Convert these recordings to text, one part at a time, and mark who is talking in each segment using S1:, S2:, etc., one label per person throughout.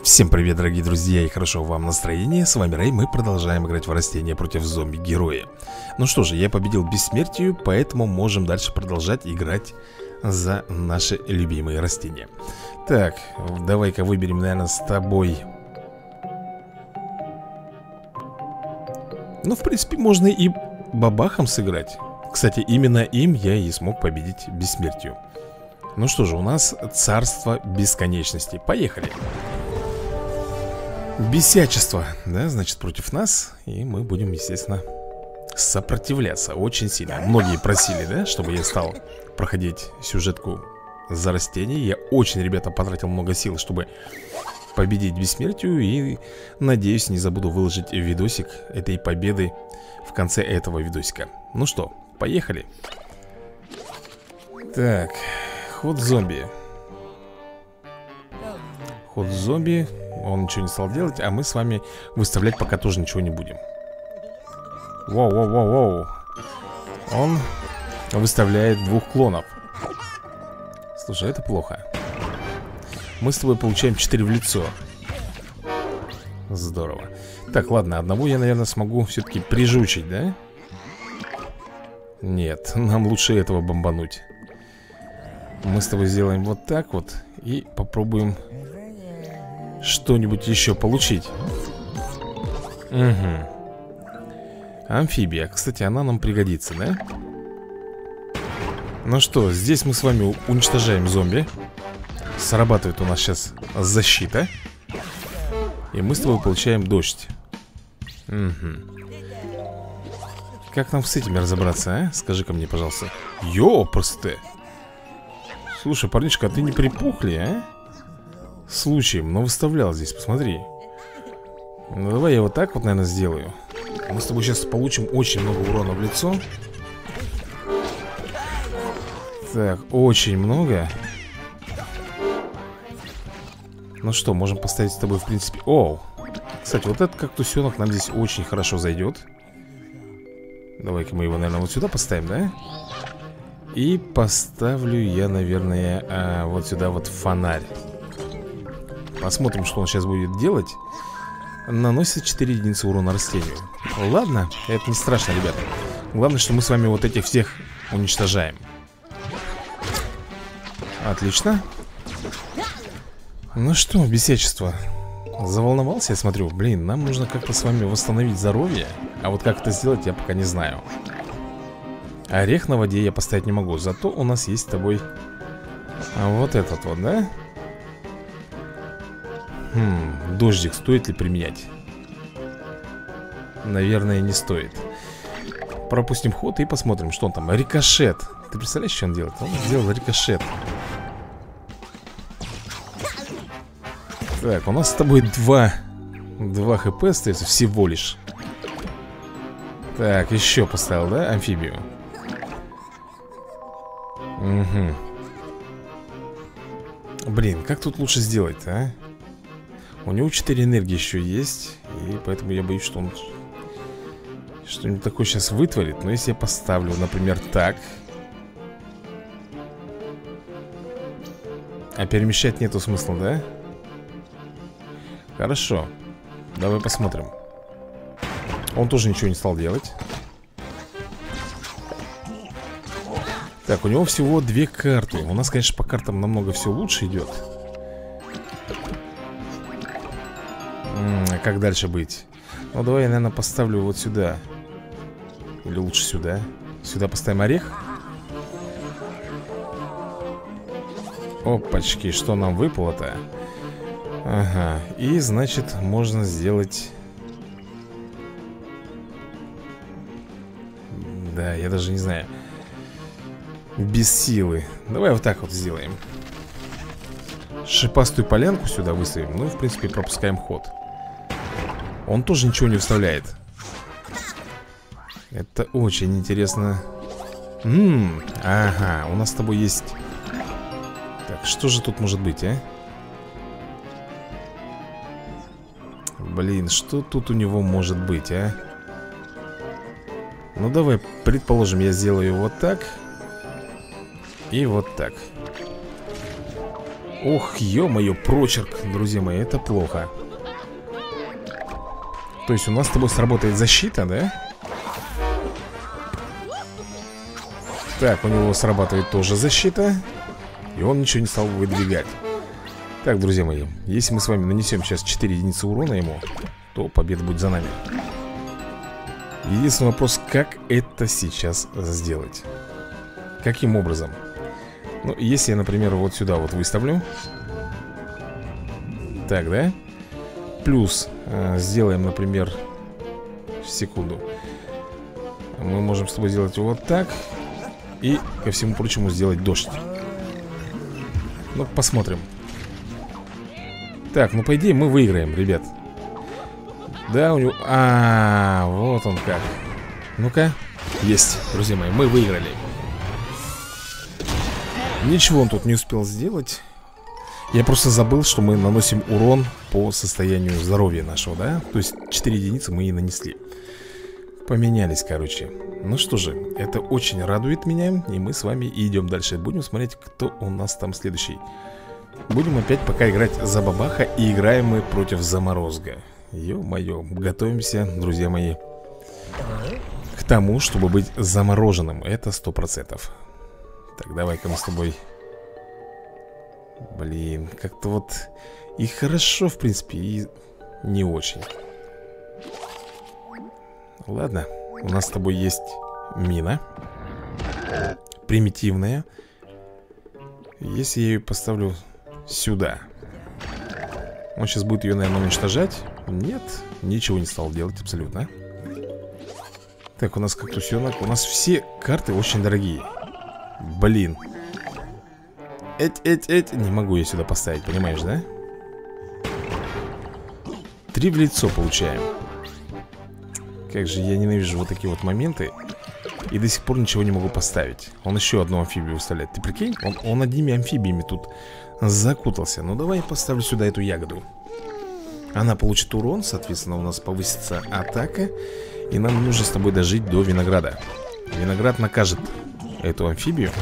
S1: Всем привет, дорогие друзья, и хорошо вам настроение. С вами Рэй, мы продолжаем играть в растения против зомби-героя. Ну что же, я победил бессмертию, поэтому можем дальше продолжать играть за наши любимые растения. Так, давай-ка выберем, наверное, с тобой. Ну, в принципе, можно и бабахом сыграть. Кстати, именно им я и смог победить бессмертию. Ну что же, у нас царство бесконечности. Поехали. Бесячество, да, значит, против нас. И мы будем, естественно, сопротивляться очень сильно. Многие просили, да, чтобы я стал проходить сюжетку за растения. Я очень, ребята, потратил много сил, чтобы победить бессмертию. И, надеюсь, не забуду выложить видосик этой победы в конце этого видосика. Ну что, поехали. Так, ход зомби. Ход зомби. Он ничего не стал делать, а мы с вами выставлять пока тоже ничего не будем. Воу-воу-воу-воу. Он выставляет двух клонов. Слушай, это плохо. Мы с тобой получаем 4 в лицо. Здорово. Так, ладно, одного я, наверное, смогу все-таки прижучить, да? Нет, нам лучше этого бомбануть. Мы с тобой сделаем вот так вот и попробуем что-нибудь еще получить. Угу. Амфибия. Кстати, она нам пригодится, да? Ну что, здесь мы с вами уничтожаем зомби. Срабатывает у нас сейчас защита. И мы с тобой получаем дождь. Угу. Как нам с этими разобраться, а? Скажи-ка мне, пожалуйста. Ёпрсты. Слушай, парнишка, а ты не припухли, а? Случаем, но выставлял здесь, посмотри. Ну давай я вот так вот, наверное, сделаю. Мы с тобой сейчас получим очень много урона в лицо. Так, очень много. Ну что, можем поставить с тобой, в принципе. О, кстати, вот этот кактусенок нам здесь очень хорошо зайдет. Давай-ка мы его, наверное, вот сюда поставим, да? И поставлю я, наверное, вот сюда вот фонарь. Посмотрим, что он сейчас будет делать. Наносит 4 единицы урона растению. Ладно, это не страшно, ребята. Главное, что мы с вами вот этих всех уничтожаем. Отлично. Ну что, бесячество. Заволновался, я смотрю. Блин, нам нужно как-то с вами восстановить здоровье. А вот как это сделать, я пока не знаю. Орех на воде я поставить не могу. Зато у нас есть с тобой вот этот вот, да? Дождик стоит ли применять? Наверное, не стоит. Пропустим ход и посмотрим, что он там. Рикошет. Ты представляешь, что он делает? Он сделал рикошет. Так, у нас с тобой 2 хп остается всего лишь. Так, еще поставил, да, амфибию? Угу. Блин, как тут лучше сделать-то, а? У него 4 энергии еще есть. И поэтому я боюсь, что он что-нибудь такое сейчас вытворит. Но если я поставлю, например, так. А перемещать нету смысла, да? Хорошо. Давай посмотрим. Он тоже ничего не стал делать. Так, у него всего 2 карты. У нас, конечно, по картам намного все лучше идет. Как дальше быть? Ну, давай я, наверное, поставлю вот сюда. Или лучше сюда. Сюда поставим орех. Опачки, что нам выпало-то? Ага, и, значит, можно сделать... Да, я даже не знаю. Без силы. Давай вот так вот сделаем. Шипастую полянку сюда выставим. Ну, в принципе, пропускаем ход. Он тоже ничего не вставляет. Это очень интересно. Ага, у нас с тобой есть... Так, что же тут может быть, а? Блин, что тут у него может быть, а? Ну, давай, предположим, я сделаю вот так. И вот так. Ох, ё-моё, прочерк, друзья мои, это плохо. То есть у нас с тобой сработает защита, да? Так, у него срабатывает тоже защита. И он ничего не стал выдвигать. Так, друзья мои, если мы с вами нанесем сейчас 4 единицы урона ему, то победа будет за нами. Единственный вопрос, как это сейчас сделать? Каким образом? Ну, если я, например, вот сюда вот выставлю. Так, да? Плюс сделаем, например, секунду. Мы можем с тобой сделать вот так. И, ко всему прочему, сделать дождь. Ну, посмотрим. Так, ну, по идее, мы выиграем, ребят. Да, у него... вот он как. Ну-ка. Есть, друзья мои, мы выиграли. Ничего он тут не успел сделать. Я просто забыл, что мы наносим урон по состоянию здоровья нашего, да? То есть 4 единицы мы и нанесли. Поменялись, короче. Ну что же, это очень радует меня. И мы с вами идем дальше. Будем смотреть, кто у нас там следующий. Будем опять пока играть за бабаха. И играем мы против заморозка. Ё-моё, готовимся, друзья мои, к тому, чтобы быть замороженным. Это 100%. Так, давай-ка мы с тобой... Блин, как-то вот и хорошо, в принципе, и не очень. Ладно, у нас с тобой есть мина. Примитивная. Если я ее поставлю сюда, он сейчас будет ее, наверное, уничтожать. Нет, ничего не стал делать абсолютно. Так, у нас кактусенок. У нас все карты очень дорогие. Блин. Не могу я сюда поставить, понимаешь, да? 3 в лицо получаем. Как же я ненавижу вот такие вот моменты. И до сих пор ничего не могу поставить. Он еще одну амфибию выставляет. Ты прикинь? Он одними амфибиями тут закутался. Ну давай я поставлю сюда эту ягоду. Она получит урон, соответственно, у нас повысится атака. И нам нужно с тобой дожить до винограда. Виноград накажет эту амфибию.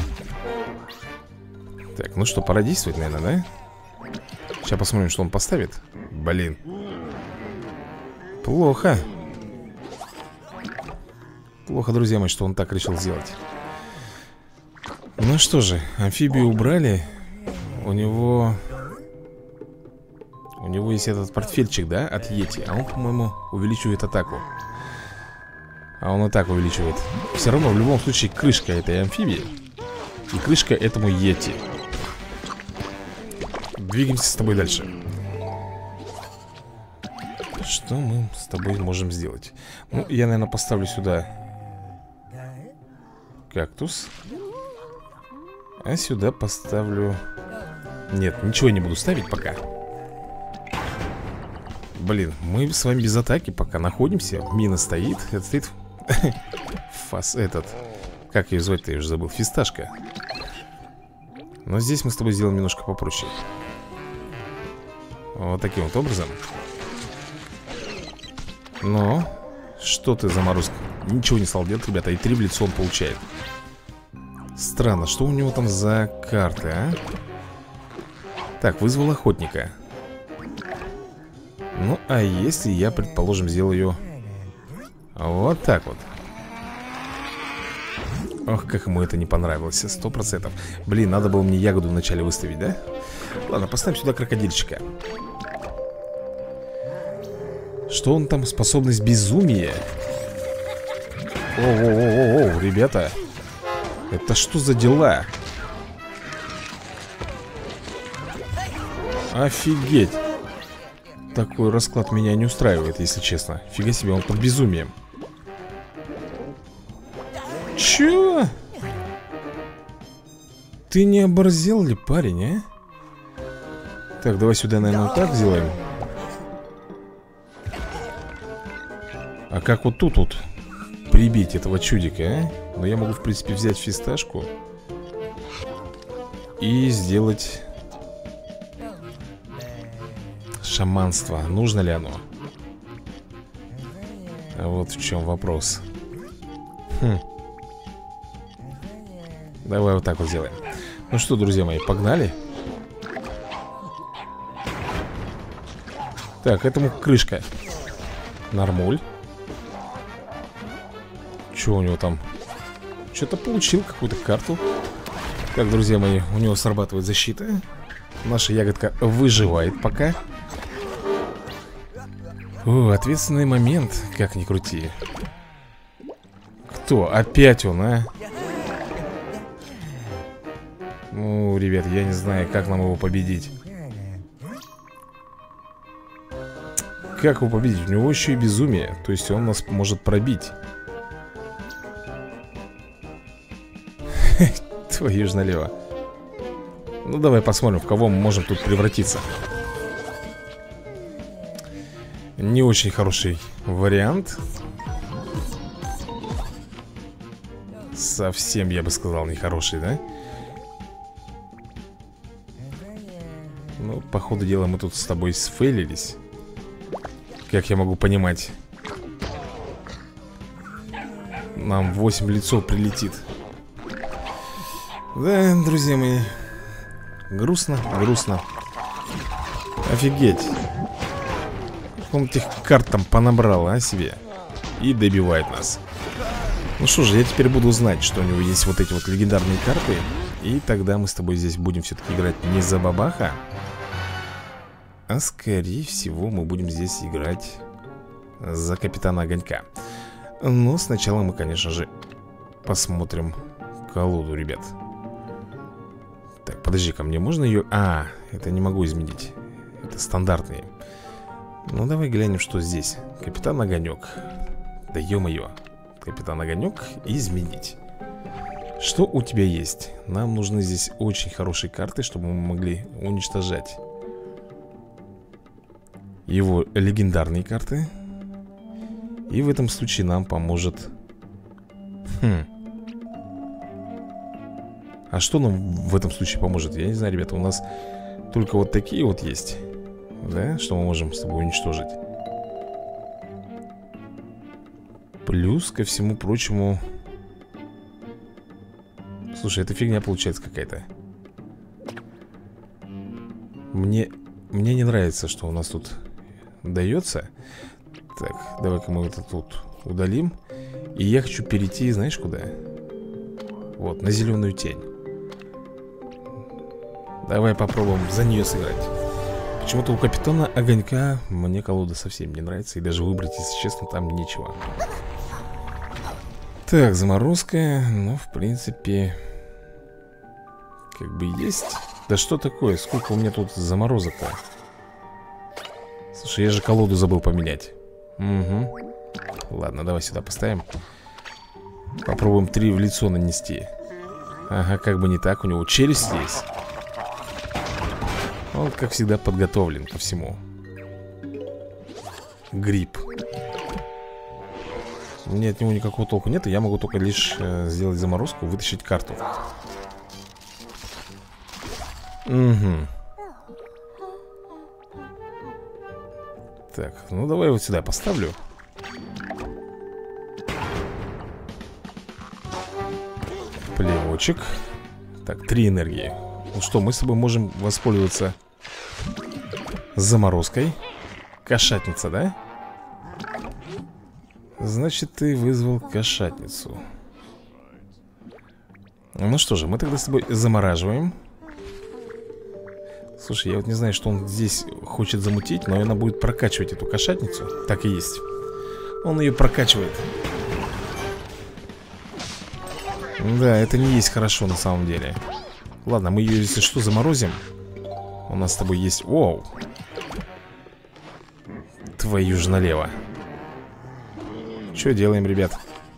S1: Так, ну что, пора действовать, наверное, да? Сейчас посмотрим, что он поставит. Блин. Плохо. Плохо, друзья мои, что он так решил сделать. Ну что же, амфибию убрали. У него есть этот портфельчик, да, от Йети. А он, по-моему, увеличивает атаку. А он и так увеличивает. Все равно, в любом случае, крышка этой амфибии и крышка этому Йети. Двигаемся с тобой дальше. Что мы с тобой можем сделать? Ну, я, наверное, поставлю сюда кактус. А сюда поставлю... Нет, ничего не буду ставить пока. Блин, мы с вами без атаки пока находимся. Мина стоит. Это стоит... Фас этот... Как ее звать-то, я уже забыл. Фисташка. Но здесь мы с тобой сделаем немножко попроще. Вот таким вот образом. Но что ты, заморозка? Ничего не стал делать, ребята. И 3 в лицо он получает. Странно, что у него там за карты, а? Так, вызвал охотника. Ну, а если я, предположим, сделаю вот так вот? Ох, как ему это не понравилось, 100%. Блин, надо было мне ягоду вначале выставить, да? Ладно, поставим сюда крокодильчика. Что он там? Способность безумия. О, ребята. Это что за дела? Офигеть. Такой расклад меня не устраивает, если честно. Фига себе, он под безумием. Чё? Ты не оборзел ли, парень, а? Так, давай сюда, наверное, вот так сделаем. А как вот тут вот прибить этого чудика, а? Но я могу, в принципе, взять фисташку и сделать шаманство. Нужно ли оно? А вот в чем вопрос. Давай вот так вот сделаем. Ну что, друзья мои, погнали. Так, этому крышка. Нормуль. Что у него там? Что-то получил, какую-то карту. Так, друзья мои, у него срабатывает защита. Наша ягодка выживает пока. О, ответственный момент, как ни крути. Кто? Опять он, а? Ну, ребят, я не знаю, как нам его победить. Как его победить? У него еще и безумие. То есть он нас может пробить. Твою ж налево. Ну, давай посмотрим, в кого мы можем тут превратиться. Не очень хороший вариант. Совсем, я бы сказал, нехороший, да? Ну, по ходу дела мы тут с тобой сфейлились. Как я могу понимать. Нам 8 лицов прилетит. Да, друзья мои. Грустно, грустно. Офигеть. Он этих карт там понабрал, а, себе. И добивает нас. Ну что же, я теперь буду знать, что у него есть вот эти вот легендарные карты. И тогда мы с тобой здесь будем все-таки играть не за бабаха, а скорее всего мы будем здесь играть за Капитана Огонька. Но сначала мы, конечно же, посмотрим колоду, ребят. Так, подожди-ка, мне можно ее... А, это не могу изменить. Это стандартные. Ну, давай глянем, что здесь. Капитан Огонек. Да ё-моё. Капитан Огонек, изменить. Что у тебя есть? Нам нужны здесь очень хорошие карты, чтобы мы могли уничтожать его легендарные карты. И в этом случае нам поможет... А что нам в этом случае поможет? Я не знаю, ребята, у нас только вот такие вот есть. Да, что мы можем с тобой уничтожить. Плюс ко всему прочему... Слушай, эта фигня получается какая-то. Мне не нравится, что у нас тут дается. Так, давай-ка мы это тут удалим. И я хочу перейти, знаешь, куда? Вот, на зеленую тень. Давай попробуем за нее сыграть. Почему-то у Капитана Огонька мне колода совсем не нравится. И даже выбрать, если честно, там нечего. Так, заморозка. Ну, в принципе, как бы есть. Да что такое? Сколько у меня тут заморозок-то? Слушай, я же колоду забыл поменять. Угу. Ладно, давай сюда поставим. Попробуем 3 в лицо нанести. Ага, как бы не так, у него челюсть есть. Он, как всегда, подготовлен ко всему. Гриб. Мне от него никакого толку нет, и я могу только лишь сделать заморозку, вытащить карту. Угу. Так, ну давай вот сюда поставлю. Плевочек. Так, 3 энергии. Ну что, мы с тобой можем воспользоваться заморозкой. Кошатница, да? Значит, ты вызвал кошатницу. Ну что же, мы тогда с тобой замораживаем. Слушай, я вот не знаю, что он здесь хочет замутить, но она будет прокачивать эту кошатницу. Так и есть. Он ее прокачивает. Да, это не есть хорошо на самом деле. Ладно, мы ее, если что, заморозим. У нас с тобой есть... Воу. Твою же налево. Что делаем, ребят?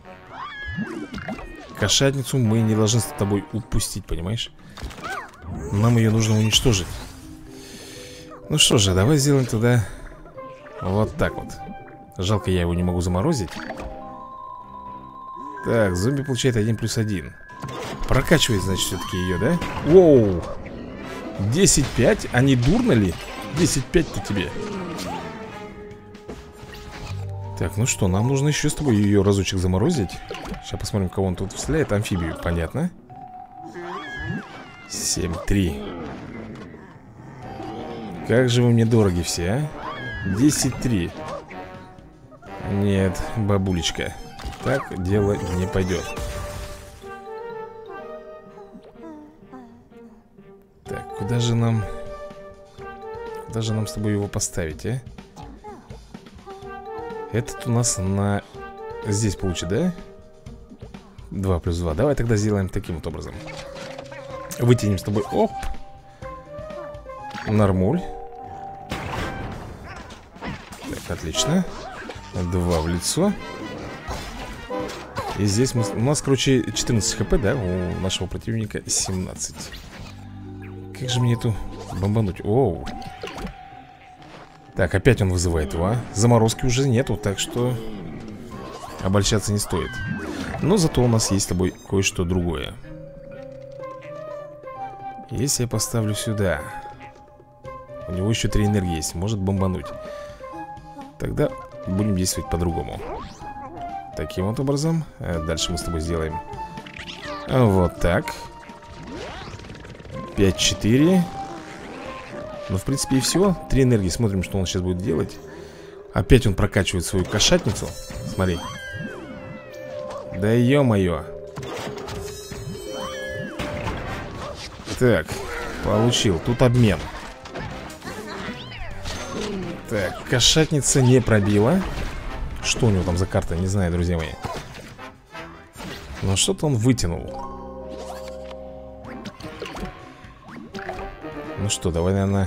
S1: Кошатницу мы не должны с тобой упустить, понимаешь? Нам ее нужно уничтожить. Ну что же, давай сделаем тогда вот так вот. Жалко, я его не могу заморозить. Так, зомби получает 1+1. Прокачивает, значит, все-таки ее, да? Воу! 10-5? А не дурно ли? 10-5-то тебе. Так, ну что, нам нужно еще с тобой ее разочек заморозить. Сейчас посмотрим, кого он тут встреляет. Амфибию, понятно. 7-3. Как же вы мне дороги все, а? 10-3. Нет, бабулечка, так дело не пойдет. Так, куда же нам с тобой его поставить, а? Этот у нас на... Здесь получит, да? 2 плюс 2. Давай тогда сделаем таким вот образом. Вытянем с тобой. Оп. Нормуль. Так, отлично. 2 в лицо. И здесь у нас, короче, 14 хп, да? У нашего противника 17. Как же мне эту бомбануть? Оу. Так, опять он вызывает его, а? Заморозки уже нету, так что обольщаться не стоит. Но зато у нас есть с тобой кое-что другое. Если я поставлю сюда, у него еще 3 энергии есть, может бомбануть. Тогда будем действовать по-другому. Таким вот образом. Дальше мы с тобой сделаем вот так. 5-4. Ну, в принципе, и все. 3 энергии, смотрим, что он сейчас будет делать. Опять он прокачивает свою кошатницу. Смотри. Да ё-моё. Так, получил. Тут обмен. Так, кошатница не пробила. Что у него там за карта, не знаю, друзья мои. Но что-то он вытянул. Ну что, давай, наверное.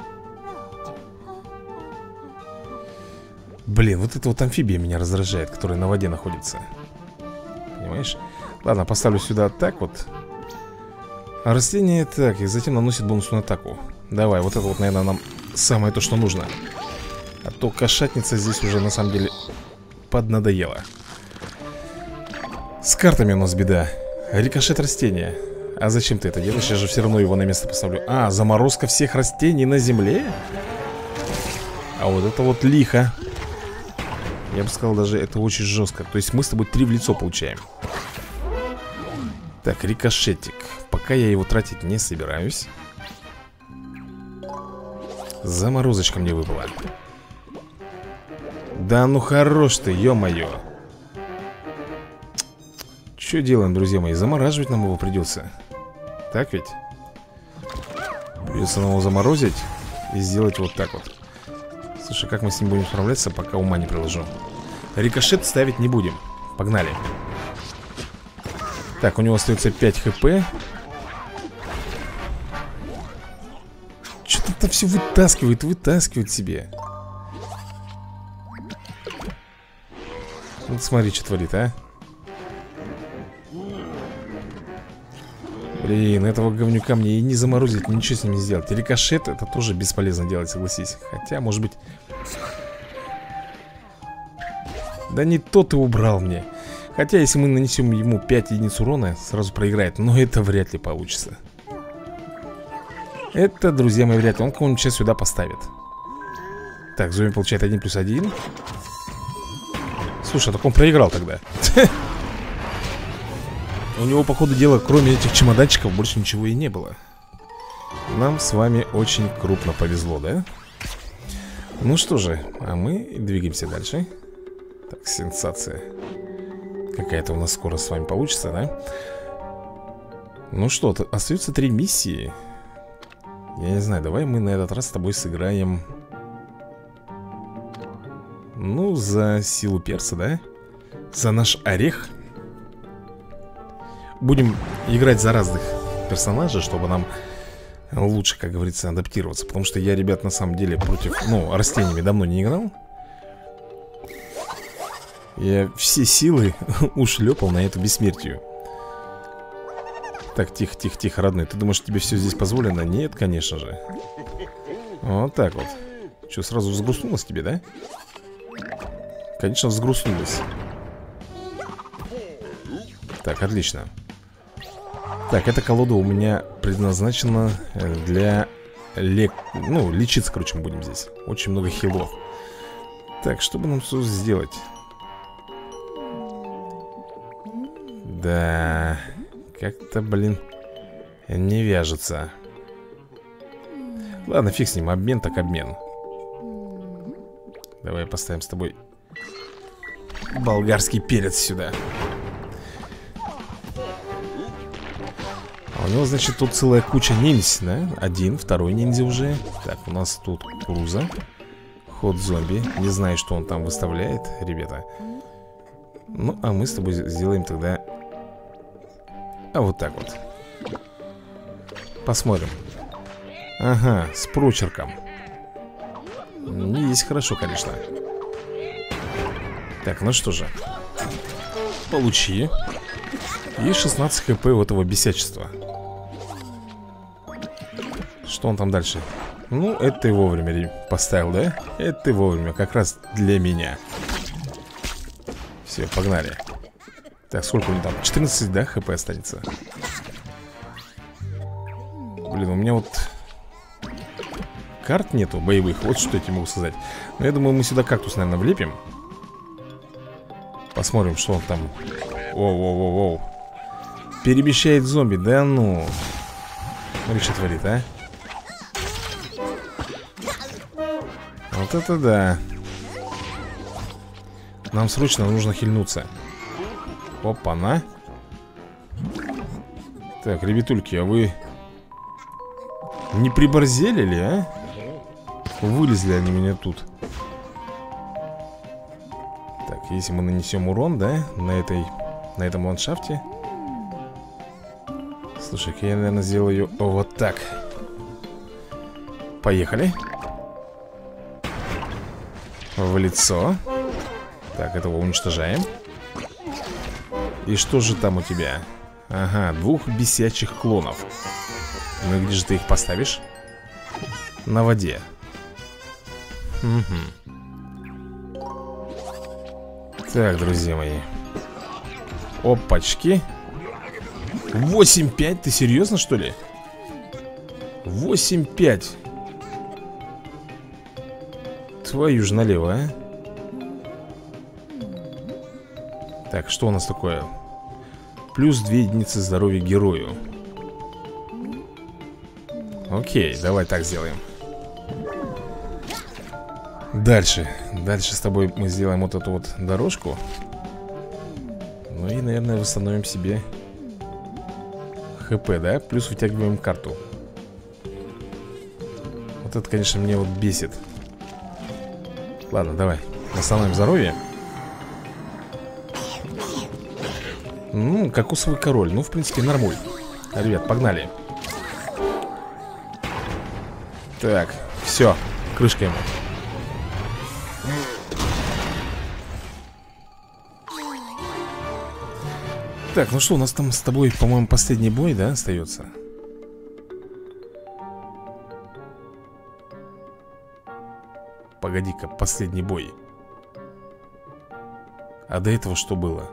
S1: Блин, вот эта вот амфибия меня раздражает, которая на воде находится. Понимаешь? Ладно, поставлю сюда так вот. А растение так, и затем наносит бонусную атаку. Давай, вот это вот, наверное, нам самое то, что нужно. А то кошатница здесь уже, на самом деле, поднадоела. С картами у нас беда. Рикошет растения. А зачем ты это делаешь? Я же все равно его на место поставлю. А, заморозка всех растений на земле? А вот это вот лихо. Я бы сказал, даже это очень жестко. То есть мы с тобой 3 в лицо получаем. Так, рикошетик. Пока я его тратить не собираюсь. Заморозочка мне выпала. Да ну хорош ты, ё-моё. Что делаем, друзья мои? Замораживать нам его придется. Так ведь? Придется нам его заморозить и сделать вот так вот. Слушай, как мы с ним будем справляться, пока ума не приложу. Рикошет ставить не будем. Погнали. Так, у него остается 5 хп. Что-то там все вытаскивает себе. Вот смотри, что творит, а. Блин, этого говнюка мне и не заморозить, ничего с ним не сделать. Рикошет это тоже бесполезно делать, согласись. Хотя, может быть... Да не то ты убрал мне. Хотя, если мы нанесем ему 5 единиц урона, сразу проиграет. Но это вряд ли получится. Это, друзья мои, вряд ли. Он кого-нибудь сейчас сюда поставит. Так, зомби получает 1 плюс 1. Слушай, а так он проиграл тогда. У него, по ходу дела, кроме этих чемоданчиков, больше ничего и не было. Нам с вами очень крупно повезло, да? Ну что же, а мы двигаемся дальше. Так, сенсация. Какая-то у нас скоро с вами получится, да? Ну что, остается 3 миссии. Я не знаю, давай мы на этот раз с тобой сыграем... Ну, за силу перса, да? За наш орех. Будем играть за разных персонажей, чтобы нам лучше, как говорится, адаптироваться. Потому что я, ребят, на самом деле против, ну, растениями давно не играл. Я все силы ушлепал на эту бессмертию. Так, тихо, тихо, тихо, родной. Ты думаешь, тебе все здесь позволено? Нет, конечно же. Вот так вот. Что, сразу взгрустнулось тебе, да? Конечно, взгрустнулось. Так, отлично. Так, эта колода у меня предназначена для ну, лечиться, короче, мы будем здесь. Очень много хилов. Так, что бы нам тут сделать? Да, как-то, блин, не вяжется. Ладно, фиг с ним, обмен так обмен. Давай поставим с тобой болгарский перец сюда. А у него, значит, тут целая куча ниндзя, да? Один, второй ниндзя уже. Так, у нас тут кукуруза. Ход зомби. Не знаю, что он там выставляет, ребята. Ну, а мы с тобой сделаем тогда... А вот так вот. Посмотрим. Ага, с прочерком. Не есть хорошо, конечно. Так, ну что же. Получи. И 16 хп у этого бесячества. Что он там дальше? Ну, это ты вовремя поставил, да? Это ты вовремя, как раз для меня. Все, погнали. Так, сколько у него там? 14, да, хп останется? Блин, у меня вот карт нету боевых. Вот что я тебе могу сказать. Но я думаю, мы сюда кактус, наверное, влепим. Посмотрим, что он там. Воу-воу-воу-воу. Перемещает зомби, да ну. Смотри, что творит, а. Вот это да. Нам срочно нужно хильнуться. Опа-на. Так, ребятульки, а вы не приборзели ли, а? Вылезли они меня тут. Так, если мы нанесем урон, да, на этом ландшафте. Слушай-ка, я, наверное, сделаю вот так. Поехали. В лицо. Так, этого уничтожаем. И что же там у тебя? Ага, 2 бесячих клонов. Ну и где же ты их поставишь? На воде. Угу. Так, друзья мои. Опачки. 8-5, ты серьезно, что ли? 8-5. Твою же налево, а? Так, что у нас такое? Плюс 2 единицы здоровья герою. Окей, давай так сделаем. Дальше с тобой мы сделаем вот эту вот дорожку. Ну и, наверное, восстановим себе ХП, да? Плюс вытягиваем карту. Вот это, конечно, мне вот бесит. Ладно, давай восстановим здоровье. Ну, кокосовый король. Ну, в принципе, нормуль. Ребят, погнали. Так, все, крышка ему. Так, ну что, у нас там с тобой, по-моему, последний бой, да, остается? Погоди-ка, последний бой. А до этого что было?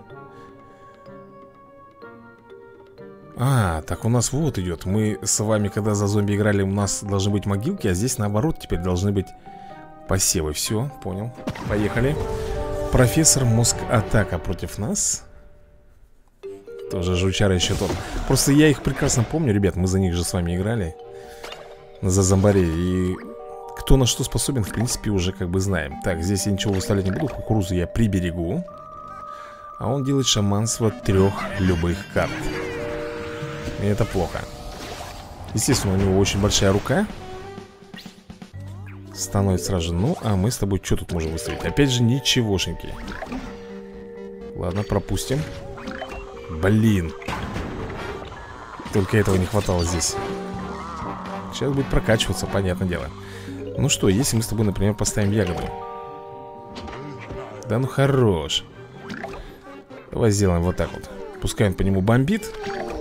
S1: А, так у нас вот идет. Мы с вами, когда за зомби играли, у нас должны быть могилки, а здесь наоборот теперь должны быть посевы. Все, понял. Поехали. Профессор Мозг-атака против нас. Тоже жучара еще тот. Просто я их прекрасно помню, ребят. Мы за них же с вами играли. За зомбарей. И кто на что способен, в принципе, уже как бы знаем. Так, здесь я ничего выставлять не буду. Кукурузу я приберегу. А он делает шаманство 3 любых карт. И это плохо. Естественно, у него очень большая рука. Становится сразу же. Ну, а мы с тобой что тут можем выставить? Опять же, ничегошеньки. Ладно, пропустим. Блин. Только этого не хватало здесь. Сейчас будет прокачиваться, понятное дело. Ну что, если мы с тобой, например, поставим ягоду. Да ну хорош. Давай сделаем вот так вот. Пускай он по нему бомбит.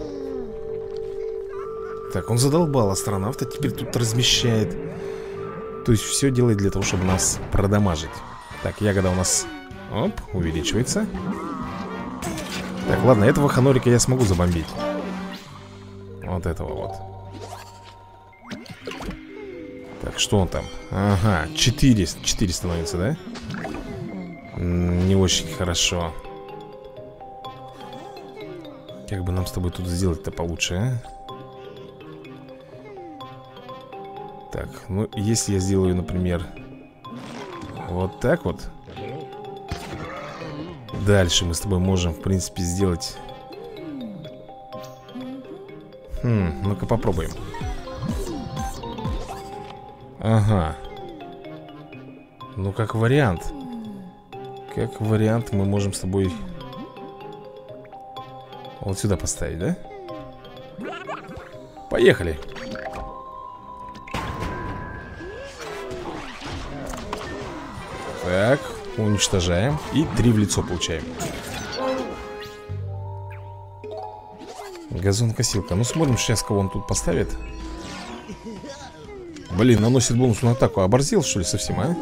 S1: Так, он задолбал астронавта. Теперь тут размещает. То есть все делает для того, чтобы нас продамажить. Так, ягода у нас, оп, увеличивается. Так, ладно, этого ханорика я смогу забомбить. Вот этого вот. Так, что он там? Ага, 4 становится, да? Не очень хорошо. Как бы нам с тобой тут сделать-то получше, а? Так, ну если я сделаю, например, Вот так вот. Дальше мы с тобой можем, в принципе, сделать... ну-ка попробуем. Ага. Ну, как вариант. Как вариант мы можем с тобой вот сюда поставить, да? Поехали. Так, уничтожаем. И 3 в лицо получаем. Газонокосилка. Ну, смотрим сейчас, кого он тут поставит. Блин, наносит бонусную атаку. Оборзел, что ли, совсем, а?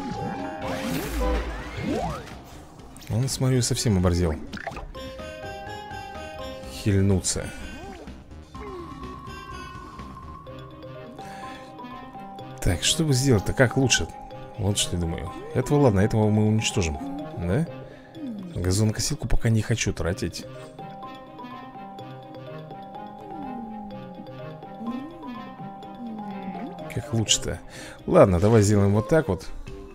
S1: Он, смотрю, совсем оборзел. Хильнуться. Так, что бы сделать-то? Как лучше? Вот что я думаю. Этого ладно, этого мы уничтожим. Да? Газонокосилку пока не хочу тратить. Как лучше-то? Ладно, давай сделаем вот так вот.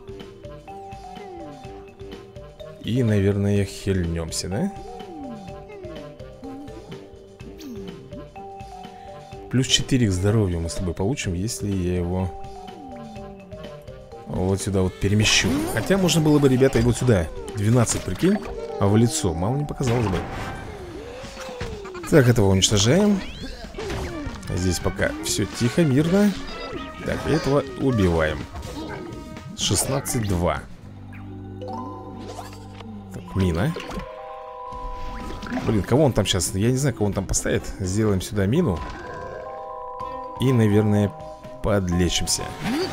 S1: И, наверное, хильнемся, да? Плюс 4 к здоровью мы с тобой получим, если я его вот сюда вот перемещу. Хотя можно было бы, ребята, и вот сюда 12, прикинь. А в лицо мало не показалось бы. Так, этого уничтожаем. Здесь пока все тихо, мирно. Так, этого убиваем. 16-2. Так, мина. Блин, кого он там сейчас? Я не знаю, кого он там поставит. Сделаем сюда мину. И, наверное, подлечимся.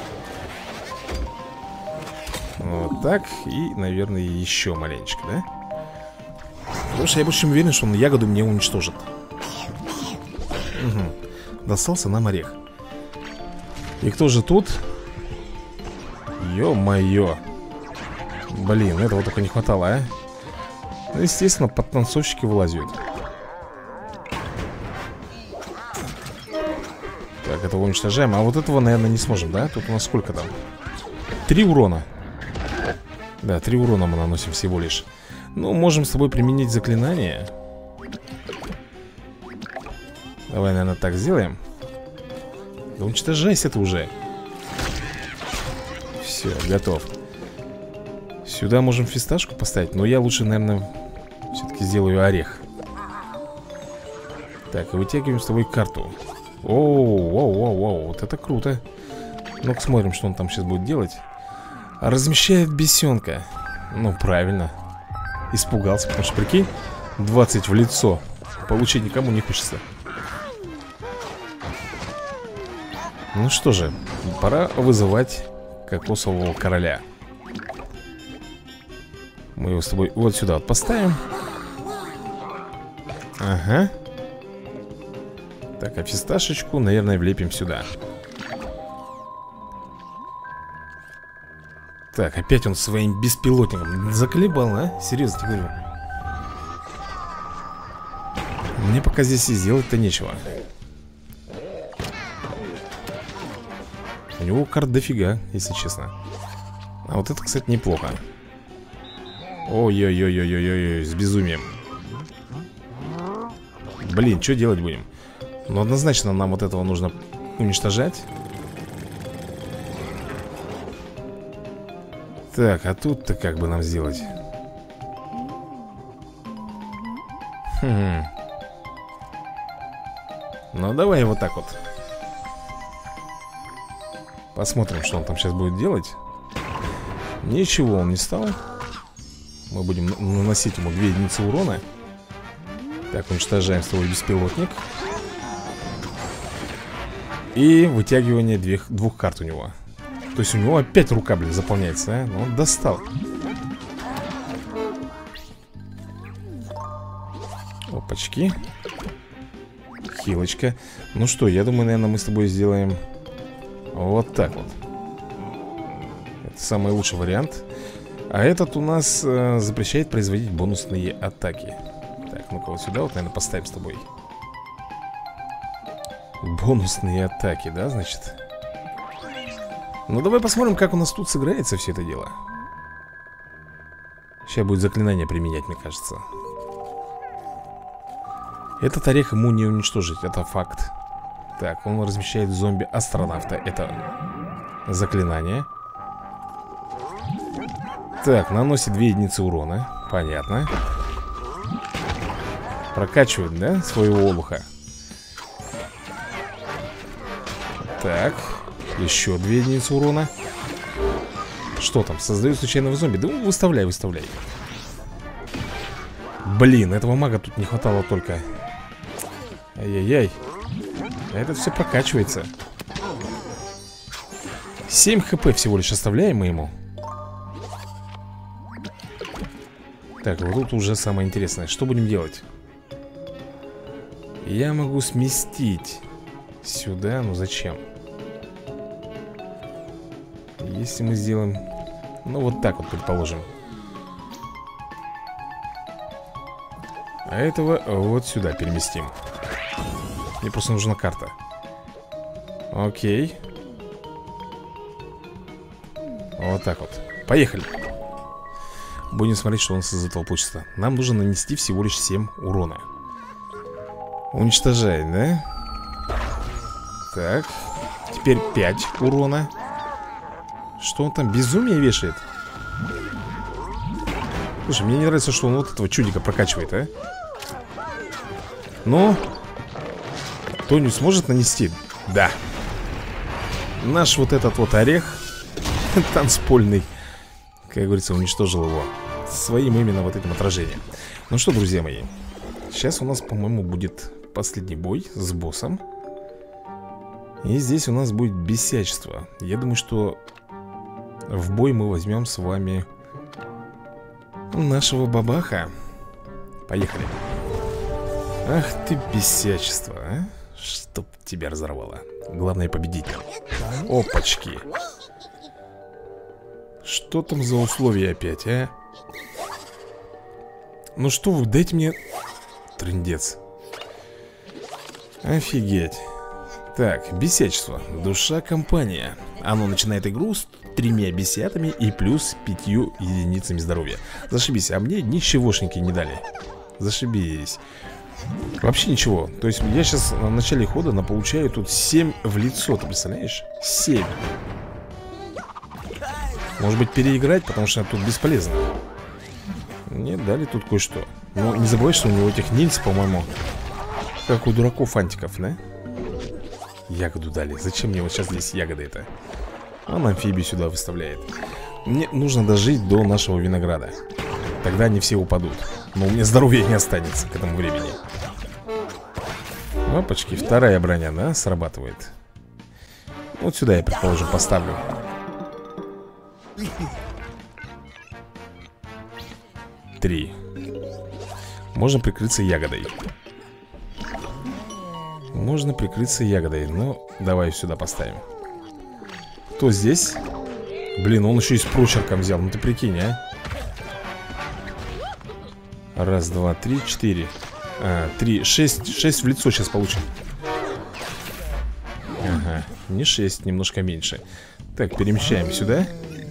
S1: Вот так. И, наверное, еще маленечко, да? Потому что я больше чем уверен, что он ягоду мне уничтожит. Угу. Достался нам орех. И кто же тут? Ё-моё. Блин, этого только не хватало, а? Ну, естественно, подтанцовщики вылазят. Так, этого уничтожаем. А вот этого, наверное, не сможем, да? Тут у нас сколько там? 3 урона. Да, 3 урона мы наносим всего лишь. Ну, можем с тобой применить заклинание. Давай, наверное, так сделаем. Да уничтожайся ты уже. Все, готов. Сюда можем фисташку поставить. Но я лучше, наверное, все-таки сделаю орех. Так, и вытягиваем с тобой карту. Оу, вот это круто. Ну-ка смотрим, что он там сейчас будет делать. Размещает бесенка. Ну, правильно. Испугался, потому что, прикинь, 20 в лицо. Получить никому не хочется. Ну что же, пора вызывать кокосового короля. Мы его с тобой вот сюда вот поставим. Ага. Так, а фисташечку, наверное, влепим сюда. Так, опять он своим беспилотником заколебал, а? Серьезно тебе говорю. Мне пока здесь и сделать-то нечего. У него карт дофига, если честно. А вот это, кстати, неплохо. Ой-ой-ой-ой-ой-ой, с безумием. Блин, что делать будем? Ну, однозначно нам вот этого нужно уничтожать. Так, а тут-то как бы нам сделать? Ну, давай вот так вот. Посмотрим, что он там сейчас будет делать. Ничего он не стал. Мы будем наносить ему 2 единицы урона. Так, уничтожаем свой беспилотник. И вытягивание 2 карт у него. То есть у него опять рука, блин, заполняется, а? Он достал. Опачки. Хилочка. Ну что, я думаю, наверное, мы с тобой сделаем вот так вот. Это самый лучший вариант. А этот у нас запрещает производить бонусные атаки. Так, ну-ка вот сюда вот, наверное, поставим с тобой. Бонусные атаки, да, значит? Ну, давай посмотрим, как у нас тут сыграется все это дело. Сейчас будет заклинание применять, мне кажется. Этот орех ему не уничтожить, это факт. Так, он размещает зомби-астронавта. Это заклинание. Так, наносит 2 единицы урона. Понятно. Прокачивает, да, своего олуха. Так, еще 2 единицы урона. Что там, создает случайного зомби? Да выставляй, выставляй. Блин, этого мага тут не хватало только. Ай-яй-яй. А этот все прокачивается. 7 хп всего лишь оставляем мы ему. Так, вот тут уже самое интересное. Что будем делать? Я могу сместить сюда, но зачем? Если мы сделаем, ну вот так вот, предположим. А этого вот сюда переместим. Мне просто нужна карта. Окей. Вот так вот. Поехали. Будем смотреть, что у нас из этого получится. Нам нужно нанести всего лишь 7 урона. Уничтожай, да? Так. Теперь 5 урона. Что он там, безумие вешает? Слушай, мне не нравится, что он вот этого чудика прокачивает, а? Ну? Кто-нибудь сможет нанести? Да. Наш вот этот вот орех танцпольный, как говорится, уничтожил его своим именно вот этим отражением. Ну что, друзья мои, сейчас у нас, по-моему, будет последний бой с боссом. И здесь у нас будет бесячество. Я думаю, что в бой мы возьмем с вами нашего бабаха. Поехали. Ах ты бесячество, а? Чтоб тебя разорвало. Главное победить. Опачки. Что там за условия опять, а? Ну что вы, дайте мне... Трындец. Офигеть. Так, бесячество. Душа компания. Оно начинает игру с 3 бесятами и плюс 5 единицами здоровья. Зашибись, а мне ничегошники не дали. Зашибись. Вообще ничего. То есть я сейчас на начале хода получаю тут 7 в лицо. Ты представляешь? 7. Может быть переиграть, потому что тут бесполезно. Мне дали тут кое-что. Но не забывай, что у него этих нильц, по-моему, как у дураков фантиков, да? Ягоду дали. Зачем мне вот сейчас здесь ягоды это? Он амфибию сюда выставляет. Мне нужно дожить до нашего винограда. Тогда они все упадут. Но у меня здоровья не останется к этому времени. Опачки, вторая броня, да, срабатывает. Вот сюда я, предположим, поставлю. Три. Можно прикрыться ягодой. Можно прикрыться ягодой. Ну, давай сюда поставим. Кто здесь? Блин, он еще и с прочерком взял. Ну ты прикинь, а. Раз, два, три, 4. 3, 6 в лицо сейчас получим. Ага, не 6, немножко меньше. Так, перемещаем сюда.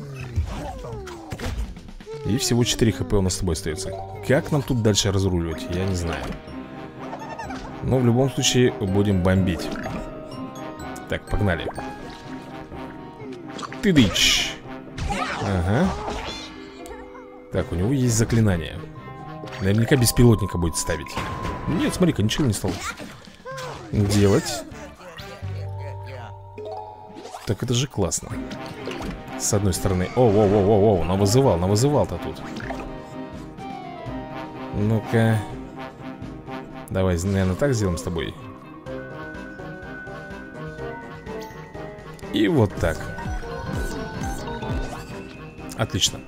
S1: И всего 4 хп у нас с тобой остается. Как нам тут дальше разруливать, я не знаю. Но в любом случае будем бомбить. Так, погнали. Тыдыч. Ага. Так, у него есть заклинание. Наверняка беспилотника будет ставить. Нет, смотри-ка, ничего не стал делать. Так это же классно. С одной стороны. О, навызывал-то тут. Ну-ка. Давай, наверное, так сделаем с тобой. И вот так. Отлично.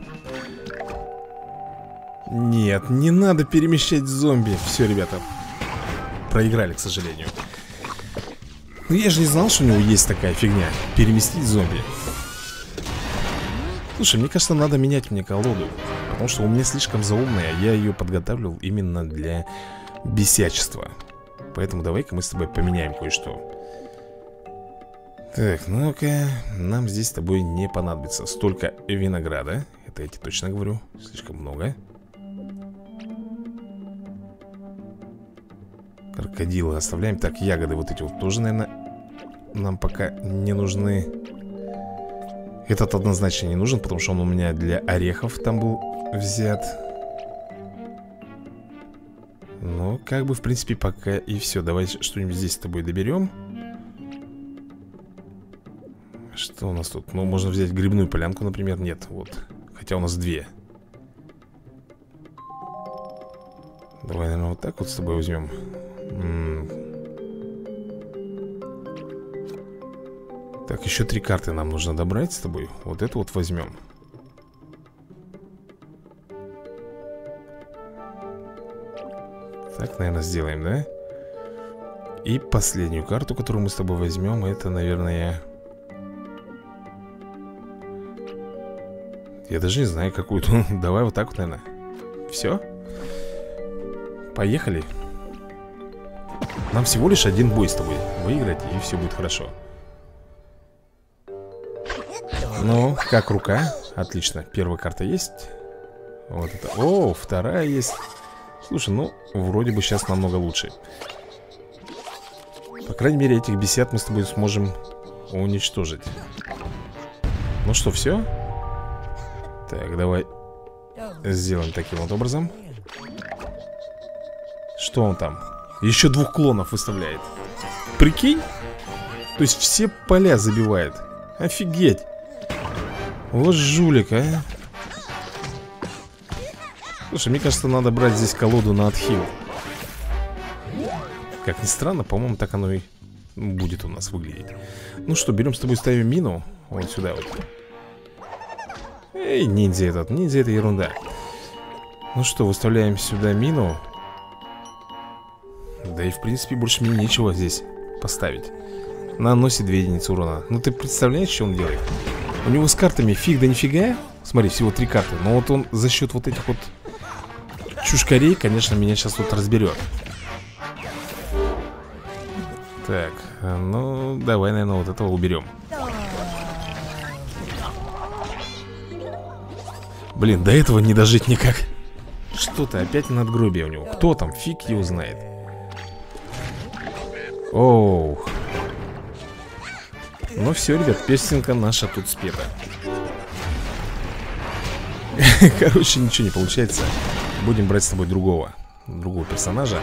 S1: Нет, не надо перемещать зомби. Все, ребята, проиграли, к сожалению. Но я же не знал, что у него есть такая фигня. Переместить зомби. Слушай, мне кажется, надо менять мне колоду. Потому что у меня слишком заумная. Я ее подготавливал именно для бесячества. Поэтому давай-ка мы с тобой поменяем кое-что. Так, ну-ка. Нам здесь с тобой не понадобится столько винограда. Это я тебе точно говорю. Слишком много. Крокодилы оставляем. Так, ягоды вот эти вот тоже, наверное, нам пока не нужны. Этот однозначно не нужен, потому что он у меня для орехов там был взят. Ну, как бы, в принципе, пока и все. Давай что-нибудь здесь с тобой доберем. Что у нас тут? Ну, можно взять грибную полянку, например. Нет, вот. Хотя у нас две. Давай, наверное, вот так вот с тобой возьмем. Так, еще 3 карты нам нужно добрать с тобой. Вот эту вот возьмем. Так, наверное, сделаем, да? И последнюю карту, которую мы с тобой возьмем, это, наверное... Я даже не знаю, какую-то. Давай вот так вот, наверное. Все? Поехали. Нам всего лишь один бой с тобой выиграть, и все будет хорошо. Ну, как рука? Отлично, первая карта есть. Вот это. О, вторая есть. Слушай, ну, вроде бы сейчас намного лучше. По крайней мере, этих бесед мы с тобой сможем уничтожить. Ну что, все? Так, давай сделаем таким вот образом. Что он там? Еще 2 клонов выставляет. Прикинь? То есть все поля забивает. Офигеть. Вот жулик, а. Слушай, мне кажется, надо брать здесь колоду на отхил. Как ни странно, по-моему, так оно и будет у нас выглядеть. Ну что, берем с тобой, ставим мину. Вот сюда вот. Эй, ниндзя этот, ниндзя это ерунда. Ну что, выставляем сюда мину. Да и в принципе больше мне нечего здесь поставить. Наносит 2 единицы урона. Ну ты представляешь, что он делает? У него с картами фиг да нифига. Смотри, всего 3 карты. Но вот он за счет вот этих вот чушкарей, конечно, меня сейчас тут разберет. Так, ну давай, наверное, вот этого уберем. Блин, до этого не дожить никак. Что-то опять надгробие у него. Кто там? Фиг его знает. Оу. Ну все, ребят, песенка наша тут спета. Короче, ничего не получается. Будем брать с тобой другого персонажа.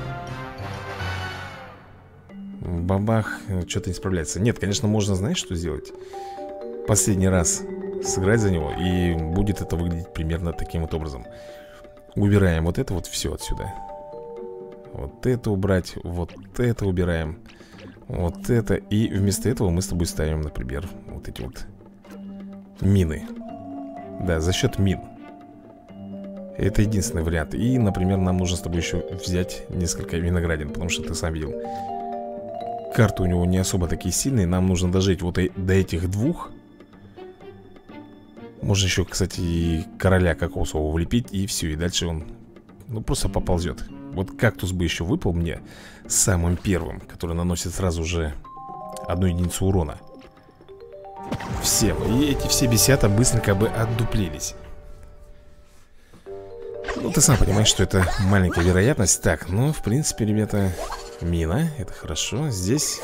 S1: Бабах, что-то не справляется. Нет, конечно, можно, знаешь, что сделать? Последний раз сыграть за него, и будет это выглядеть примерно таким вот образом. Убираем вот это вот все отсюда. Вот это убрать, вот это убираем. Вот это. И вместо этого мы с тобой ставим, например, вот эти вот мины. Да, за счет мин. Это единственный вариант. И, например, нам нужно с тобой еще взять несколько виноградин, потому что ты сам видел, карты у него не особо такие сильные. Нам нужно дожить вот до этих 2. Можно еще, кстати, и короля кокосового влепить. И все, и дальше он, ну, просто поползет. Вот кактус бы еще выпал мне самым первым, который наносит сразу же 1 единицу урона всем. И эти все бесята быстренько бы отдуплились. Ну, ты сам понимаешь, что это маленькая вероятность. Так, ну, в принципе, ребята, мина, это хорошо. Здесь,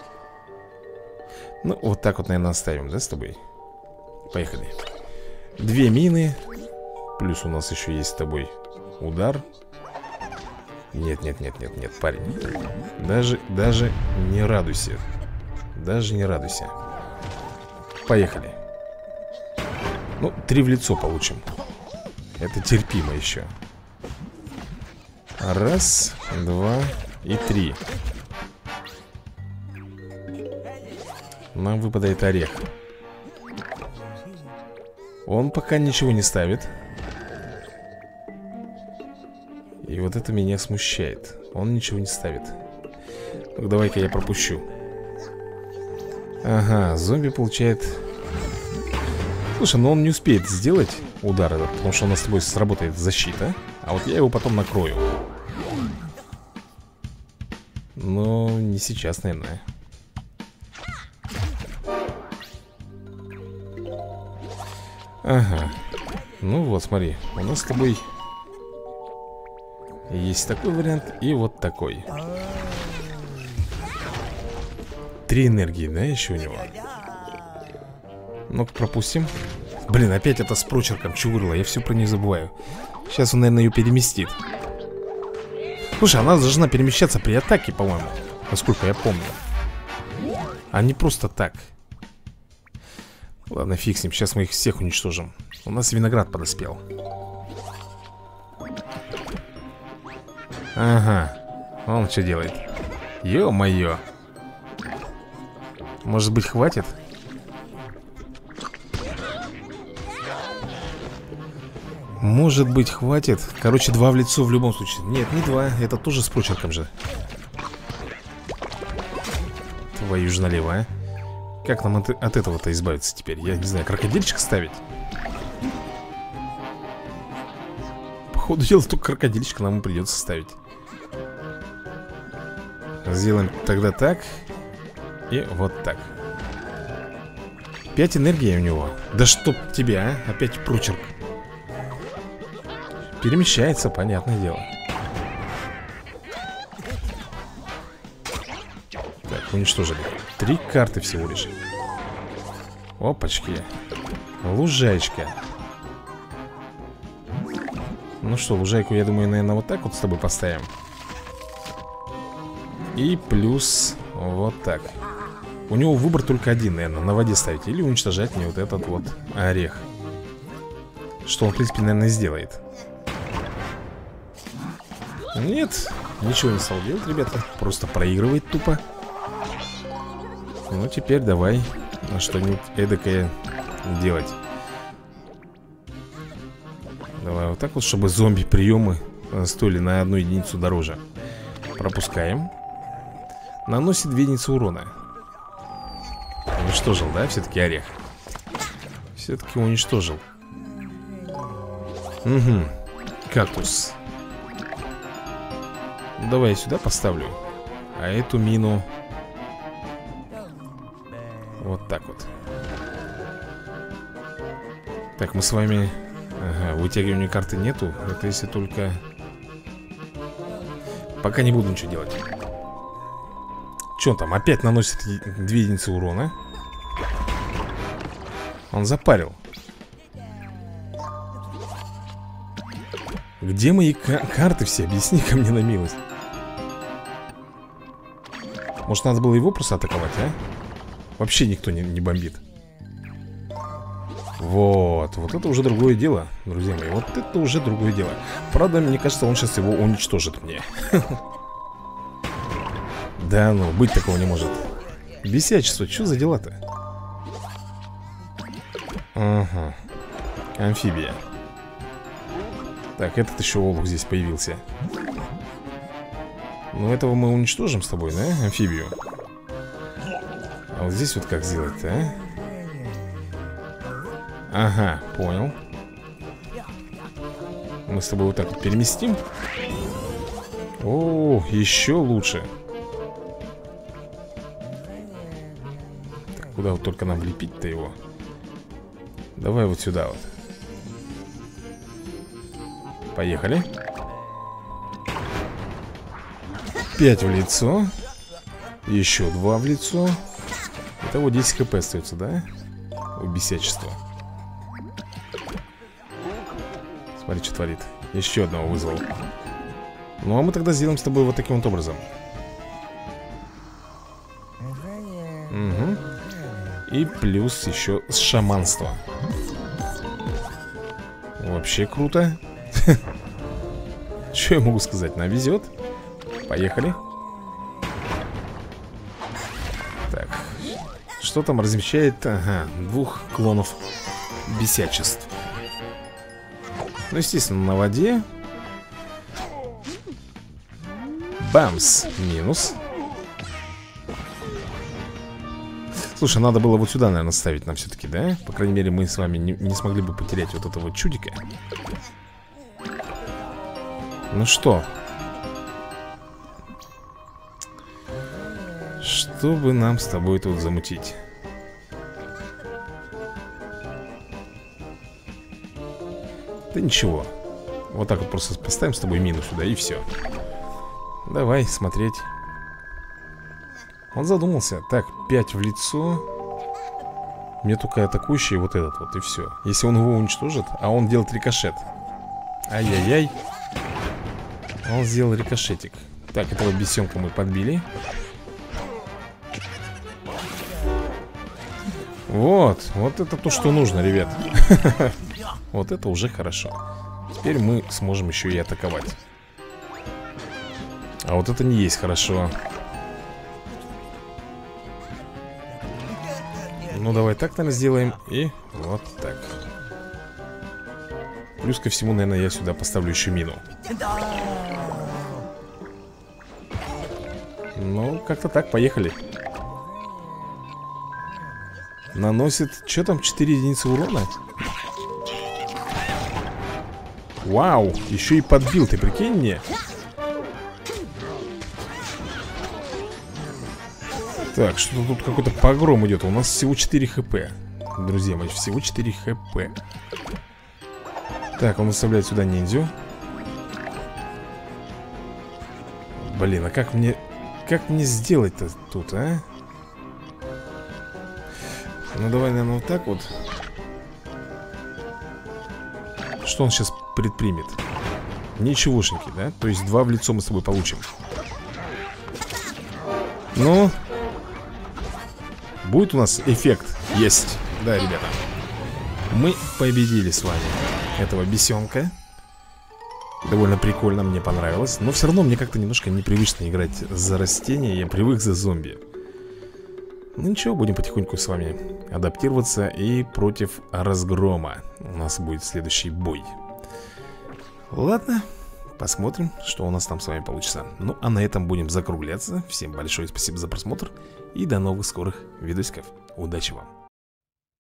S1: ну, вот так вот, наверное, оставим, да, с тобой. Поехали. 2 мины. Плюс у нас еще есть с тобой удар. Нет, нет, нет, нет, нет, парень. Даже не радуйся. Даже не радуйся. Поехали. Ну, 3 в лицо получим. Это терпимо еще. 1, 2 и 3. Нам выпадает орех. Он пока ничего не ставит. И вот это меня смущает. Он ничего не ставит. Ну, давай-ка я пропущу. Ага, зомби получает. Слушай, но он не успеет сделать удар этот, потому что у нас с тобой сработает защита. А вот я его потом накрою. Но не сейчас, наверное. Ага. Ну вот, смотри, у нас с тобой есть такой вариант и вот такой. 3 энергии, да, еще у него? Ну-ка, пропустим. Блин, опять это с прочерком чугурла, я все про нее забываю. Сейчас он, наверное, ее переместит. Слушай, она должна перемещаться при атаке, по-моему, насколько я помню. А не просто так. Ладно, фиг с ним, сейчас мы их всех уничтожим. У нас виноград подоспел. Ага, он что делает? Ё-моё. Может быть, хватит? Может быть, хватит. Короче, 2 в лицо в любом случае. Нет, не 2, это тоже с прочерком же. Твою же налево, а. Как нам от этого-то избавиться теперь? Я не знаю, крокодильчик ставить? Походу дела, только крокодильчика нам и придется ставить. Сделаем тогда так. И вот так. 5 энергии у него. Да чтоб тебя, а? Опять прочерк. Перемещается, понятное дело. Так, уничтожили. 3 карты всего лишь. Опачки. Лужайка. Ну что, лужайку, я думаю, наверное, вот так вот с тобой поставим. И плюс вот так. У него выбор только один, наверное, на воде ставить или уничтожать мне вот этот вот орех. Что он, в принципе, наверное, сделает. Нет, ничего не стал делать, ребята. Просто проигрывает тупо. Ну, теперь давай что-нибудь эдакое делать. Давай вот так вот, чтобы зомби-приемы стоили на 1 единицу дороже. Пропускаем. Наносит 2 единицы урона. Уничтожил, да, все-таки орех? Все-таки уничтожил. Угу. Кактус. Давай я сюда поставлю. А эту мину вот так вот. Так, мы с вами... Ага, вытягивания карты нету. Это если только... Пока не буду ничего делать. Че он там? Опять наносит 2 единицы урона. Он запарил. Где мои карты все? Объясни-ка мне на милость. Может, надо было его просто атаковать, а? Вообще никто не бомбит. Вот это уже другое дело, друзья мои. Вот это уже другое дело. Правда, мне кажется, он сейчас его уничтожит мне. Да ну, быть такого не может. Бесячество, что за дела-то? Ага. Амфибия. Так, этот еще олух здесь появился. Ну, этого мы уничтожим с тобой, да, амфибию? А вот здесь вот как сделать-то, а? Ага, понял. Мы с тобой вот так вот переместим. О, еще лучше. Так, куда вот только нам влепить-то его? Давай вот сюда вот. Поехали. 5 в лицо. Еще 2 в лицо. Итого 10 хп остается, да? У бесячества. Смотри, что творит. Еще одного вызвал. Ну, а мы тогда сделаем с тобой вот таким вот образом. Угу. И плюс еще с шаманства. Вообще круто. Что я могу сказать? Нам везет. Поехали. Так. Что там размещает? Ага, 2 клонов бесячеств. Ну, естественно, на воде. Бамс. Минус. Слушай, надо было вот сюда, наверное, ставить нам все-таки, да? По крайней мере, мы с вами не смогли бы потерять вот этого чудика. Ну что? Что бы нам с тобой тут замутить? Да ничего. Вот так вот просто поставим с тобой мину сюда и все. Давай смотреть. Он задумался. Так, 5 в лицо. Мне только атакующий вот этот вот и все. Если он его уничтожит, а он делает рикошет. Ай-яй-яй. Он сделал рикошетик. Так, этого бесенка мы подбили. Вот это то, что нужно, ребят. Вот это уже хорошо. Теперь мы сможем еще и атаковать. А вот это не есть хорошо. Ну, давай так, наверное, сделаем. И вот так. Плюс ко всему, наверное, я сюда поставлю еще мину. Ну, как-то так, поехали. Наносит, что там, 4 единицы урона? Вау, еще и подбил, ты прикинь мне. Так, что-то тут какой-то погром идет. У нас всего 4 хп. Друзья мои, всего 4 хп. Так, он выставляет сюда ниндзю. Блин, а как мне сделать-то тут, а? Ну, давай, наверное, вот так вот. Что он сейчас предпримет? Ничегошеньки, да? То есть 2 в лицо мы с тобой получим. Ну, будет у нас эффект? Есть. Да, ребята. Мы победили с вами этого бесенка. Довольно прикольно, мне понравилось. Но все равно мне как-то немножко непривычно играть за растения. Я привык за зомби. Ну ничего, будем потихоньку с вами адаптироваться. И против разгрома у нас будет следующий бой. Ладно, посмотрим, что у нас там с вами получится. Ну а на этом будем закругляться. Всем большое спасибо за просмотр. И до новых скорых видосиков. Удачи вам.